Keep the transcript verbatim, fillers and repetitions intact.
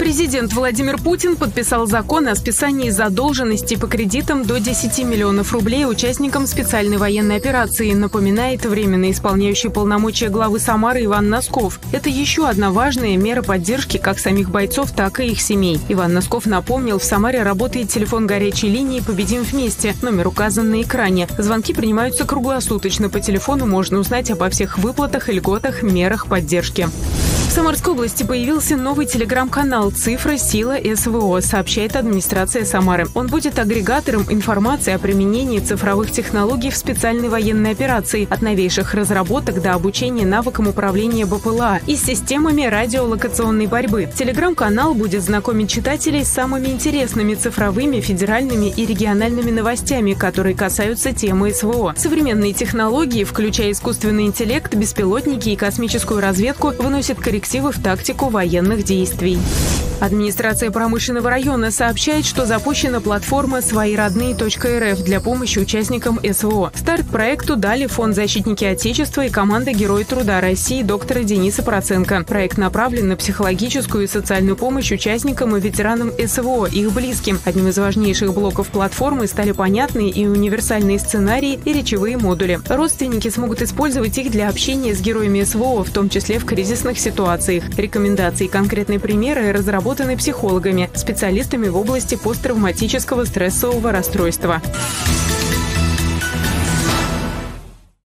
Президент Владимир Путин подписал закон о списании задолженности по кредитам до десяти миллионов рублей участникам специальной военной операции, напоминает временно исполняющий полномочия главы Самары Иван Носков. Это еще одна важная мера поддержки как самих бойцов, так и их семей. Иван Носков напомнил, в Самаре работает телефон горячей линии «Победим вместе». Номер указан на экране. Звонки принимаются круглосуточно. По телефону можно узнать обо всех выплатах, льготах, мерах поддержки. В Самарской области появился новый телеграм-канал «Цифра. Сила. СВО», сообщает администрация Самары. Он будет агрегатором информации о применении цифровых технологий в специальной военной операции, от новейших разработок до обучения навыкам управления БПЛА и системами радиолокационной борьбы. Телеграм-канал будет знакомить читателей с самыми интересными цифровыми, федеральными и региональными новостями, которые касаются темы СВО. Современные технологии, включая искусственный интеллект, беспилотники и космическую разведку, выносят коррективы в тактику военных действий. Администрация промышленного района сообщает, что запущена платформа свои родные точка эр эф для помощи участникам СВО. Старт проекту дали Фонд защитники Отечества и команда Герои труда России доктора Дениса Проценко. Проект направлен на психологическую и социальную помощь участникам и ветеранам СВО, их близким. Одним из важнейших блоков платформы стали понятные и универсальные сценарии и речевые модули. Родственники смогут использовать их для общения с героями СВО, в том числе в кризисных ситуациях. Рекомендации и конкретные примеры разработаны психологами, специалистами в области посттравматического стрессового расстройства.